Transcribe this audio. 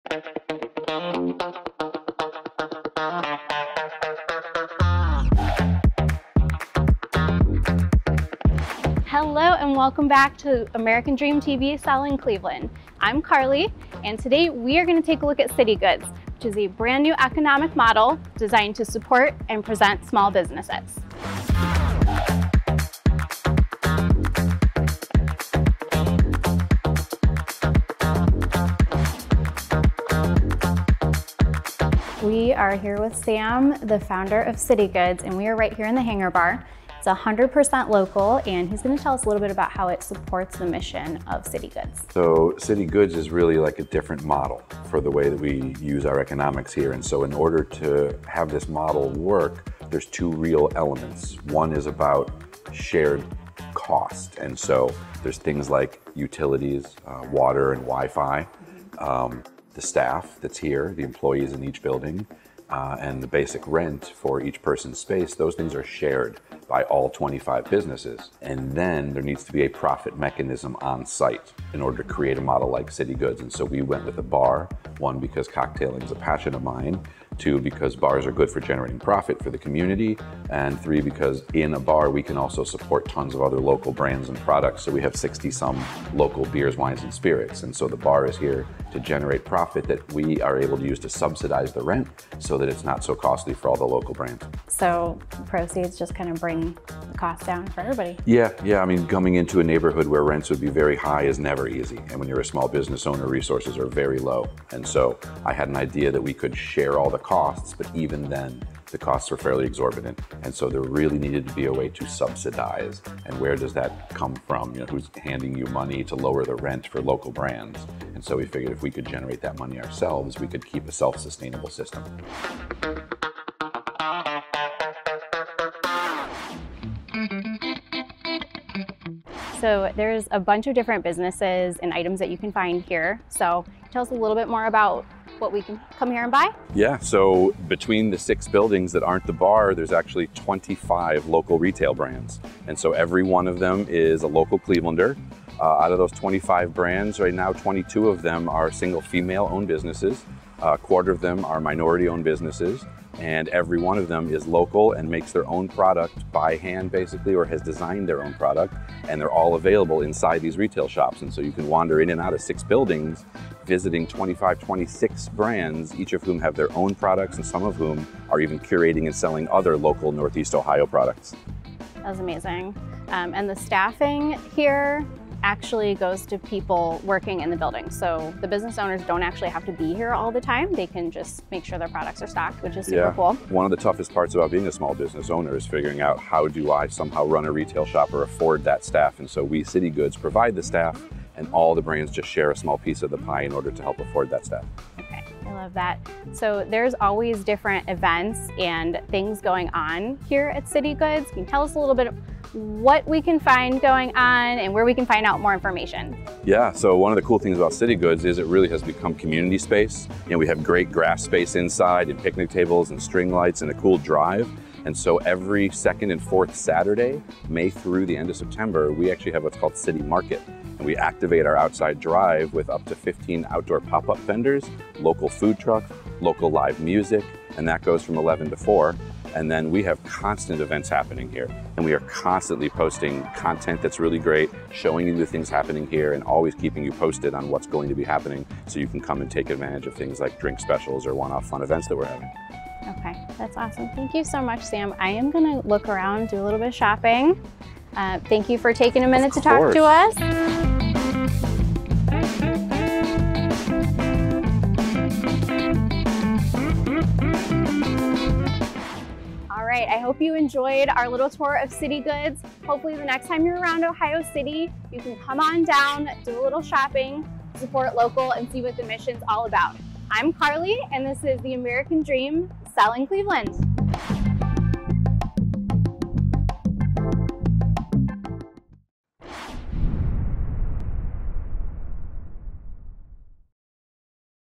Hello and welcome back to American Dream TV Selling Cleveland. I'm Carly, and today we are going to take a look at City Goods, which is a brand new economic model designed to support and present small businesses. We are here with Sam, the founder of City Goods, and we are right here in the Hangar Bar. It's 100% local, and he's going to tell us a little bit about how it supports the mission of City Goods. So City Goods is really like a different model for the way that we use our economics here. And so in order to have this model work, there's two real elements. One is about shared cost. And so there's things like utilities, water and Wi-Fi, the staff that's here, the employees in each building, and the basic rent for each person's space. Those things are shared by all 25 businesses. And then there needs to be a profit mechanism on site in order to create a model like City Goods. And so we went with a bar, one, because cocktailing is a passion of mine, two, because bars are good for generating profit for the community, and three, because in a bar we can also support tons of other local brands and products. So we have 60-some local beers, wines, and spirits. And so the bar is here to generate profit that we are able to use to subsidize the rent so that it's not so costly for all the local brands. So proceeds just kind of bring the cost down for everybody. Yeah. I mean, coming into a neighborhood where rents would be very high is never easy. And when you're a small business owner, resources are very low. And so I had an idea that we could share all the costs, but even then, the costs were fairly exorbitant. And so there really needed to be a way to subsidize. And where does that come from? You know, who's handing you money to lower the rent for local brands? And so we figured if we could generate that money ourselves, we could keep a self-sustainable system. So there's a bunch of different businesses and items that you can find here. So tell us a little bit more about what we can come here and buy. Yeah, so between the 6 buildings that aren't the bar, there's actually 25 local retail brands. And so every one of them is a local Clevelander. Out of those 25 brands, right now 22 of them are single female-owned businesses. A quarter of them are minority-owned businesses. And every one of them is local and makes their own product by hand, basically, or has designed their own product. And they're all available inside these retail shops. And so you can wander in and out of 6 buildings, visiting 25, 26 brands, each of whom have their own products, and some of whom are even curating and selling other local Northeast Ohio products. That was amazing. And the staffing here actually goes to people working in the building. So the business owners don't actually have to be here all the time. They can just make sure their products are stocked, which is super cool. One of the toughest parts about being a small business owner is figuring out, how do I somehow run a retail shop or afford that staff? And so we, City Goods, provide the staff, and all the brands just share a small piece of the pie in order to help afford that staff. Okay, I love that. So there's always different events and things going on here at City Goods. Can you tell us a little bit what we can find going on and where we can find out more information? Yeah, so one of the cool things about City Goods is it really has become community space. You know, we have great grass space inside and picnic tables and string lights and a cool drive. And so every second and fourth Saturday, May through the end of September, we actually have what's called City Market. And we activate our outside drive with up to 15 outdoor pop-up vendors, local food trucks, local live music, and that goes from 11 to 4. And then we have constant events happening here. And we are constantly posting content that's really great, showing you the things happening here, and always keeping you posted on what's going to be happening so you can come and take advantage of things like drink specials or one-off fun events that we're having. Okay, that's awesome. Thank you so much, Sam. I am gonna look around, do a little bit of shopping. Thank you for taking a minute to talk to us. All right, I hope you enjoyed our little tour of City Goods. Hopefully the next time you're around Ohio City, you can come on down, do a little shopping, support local, and see what the mission's all about. I'm Carly, and this is the American Dream Selling Cleveland.